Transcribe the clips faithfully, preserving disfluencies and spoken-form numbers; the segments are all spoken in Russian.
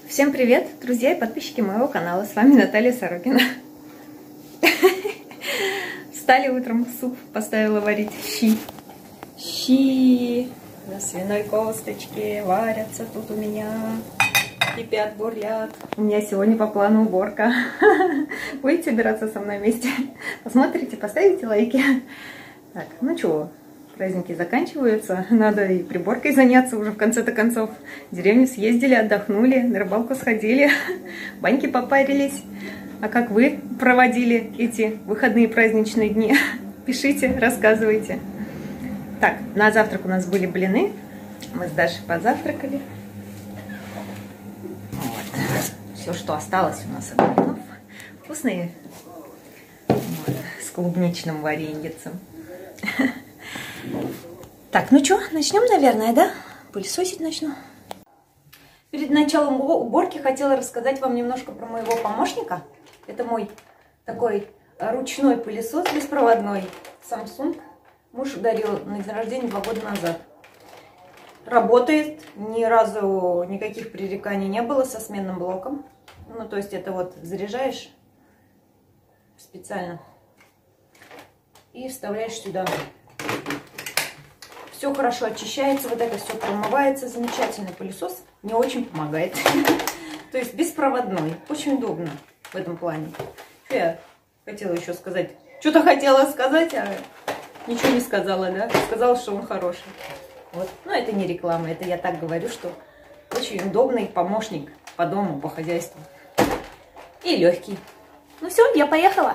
Всем привет, друзья и подписчики моего канала. С вами Наталья Сорокина. Встали утром, суп поставила варить. Щи. Щи на свиной косточке варятся тут у меня. Кипят, бурлят. У меня сегодня по плану уборка. Будете убираться со мной вместе? Посмотрите, поставите лайки. Так, ну чего, праздники заканчиваются. Надо и приборкой заняться уже в конце-то концов. В деревню съездили, отдохнули, на рыбалку сходили, баньки попарились. А как вы проводили эти выходные праздничные дни? Пишите, рассказывайте. Так, на завтрак у нас были блины. Мы с Дашей позавтракали. Вот. Все, что осталось у нас от блинов. Вкусные. Вот. С клубничным вареньицем. Так, ну что, начнем, наверное, да? Пылесосить начну. Перед началом уборки хотела рассказать вам немножко про моего помощника. Это мой такой ручной пылесос беспроводной. Samsung. Муж дарил на день рождения два года назад. Работает. Ни разу никаких пререканий не было со сменным блоком. Ну, то есть это вот заряжаешь специально и вставляешь сюда. Все хорошо очищается, вот это все промывается. Замечательный пылесос. Мне очень помогает. То есть беспроводной. Очень удобно в этом плане. Что я хотела еще сказать? Что-то хотела сказать, а ничего не сказала, да? Сказала, что он хороший. Вот. Но это не реклама, это я так говорю, что очень удобный помощник по дому, по хозяйству. И легкий. Ну все, я поехала.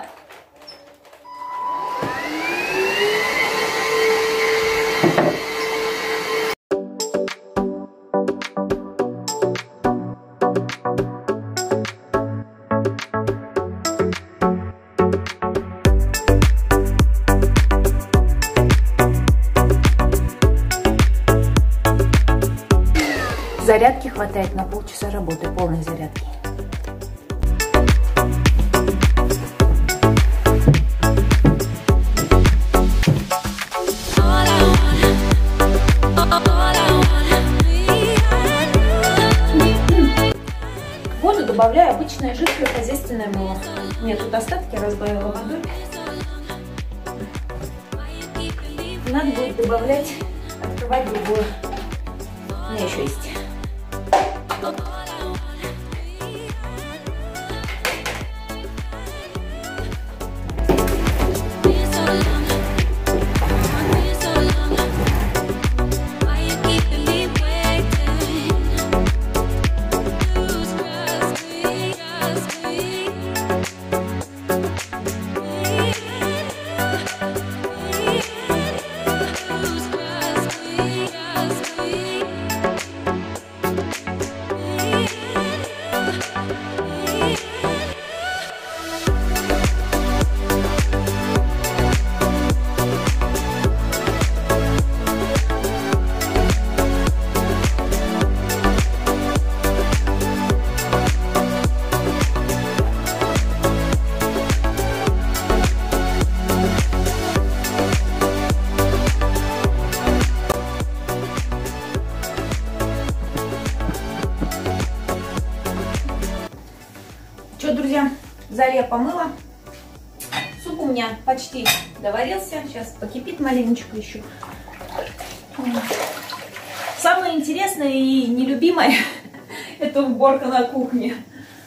Зарядки хватает на полчаса работы, полной зарядки. К воду добавляю обычное жидкое хозяйственное мыло. Нет, тут остатки разбавила водой. Надо будет добавлять, открывать другую. У меня еще есть. Что, друзья, зале я помыла. Суп у меня почти доварился. Сейчас покипит маленечко еще. Самое интересное и нелюбимое – это уборка на кухне.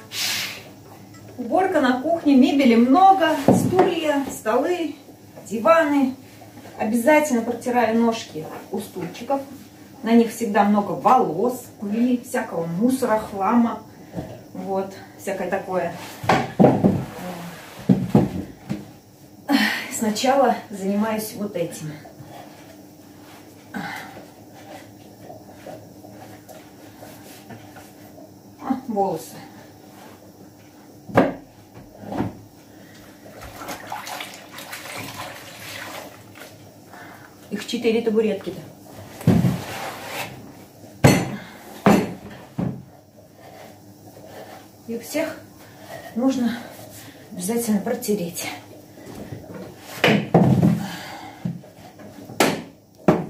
Уборка на кухне, мебели много, стулья, столы, диваны. Обязательно протираю ножки у стульчиков. На них всегда много волос, пыли, всякого мусора, хлама. Вот, всякое такое. Сначала занимаюсь вот этим. А, волосы. Их четыре табуретки-то. И у всех нужно обязательно протереть.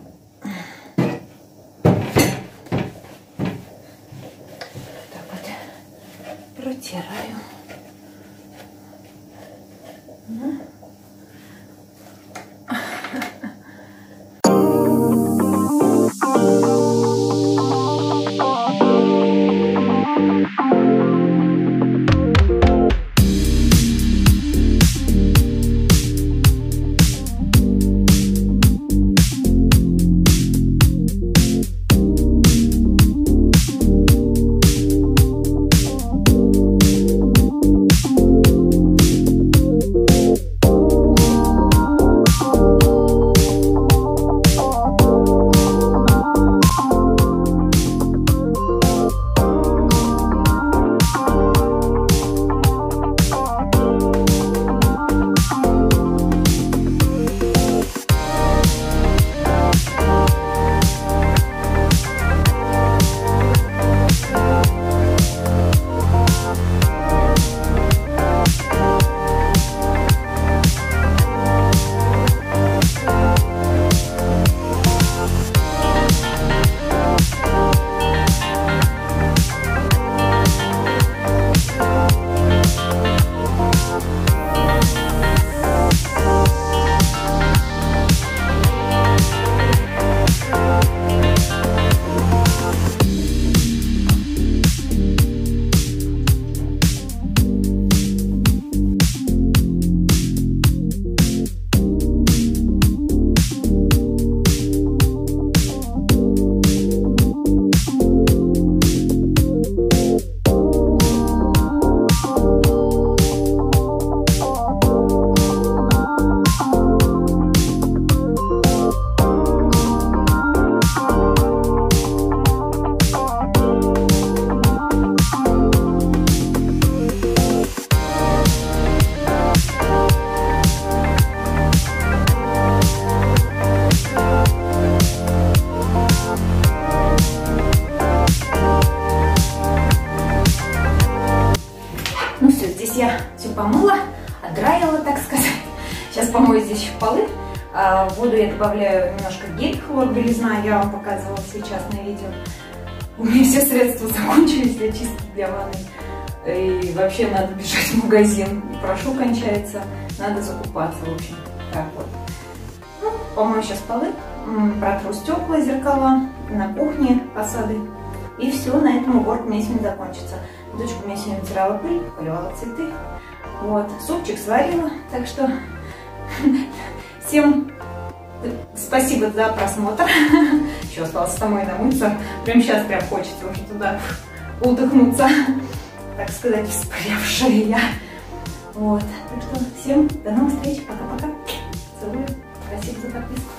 Так вот. протираю. Ну. Я все помыла, отдраила, так сказать. Сейчас помою здесь еще полы. В воду я добавляю немножко гель хлор-белизна. Я вам показывала сейчас на видео. У меня все средства закончились для чистки для ванны. И вообще надо бежать в магазин. Прошу кончается. Надо закупаться, в общем. Так вот. Ну, помою сейчас полы. Протру стекла, зеркала. На кухне фасады. И все, на этом уборка у меня сегодня закончится. Дочка у меня сегодня вытирала пыль, поливала цветы. Вот, супчик сварила. Так что всем спасибо за просмотр. Еще осталось самой намыться. Прям сейчас прям хочется уже туда удохнуться. Так сказать, вспрявшая. Вот, так что всем до новых встреч. Пока-пока. Целую. Спасибо за подписку.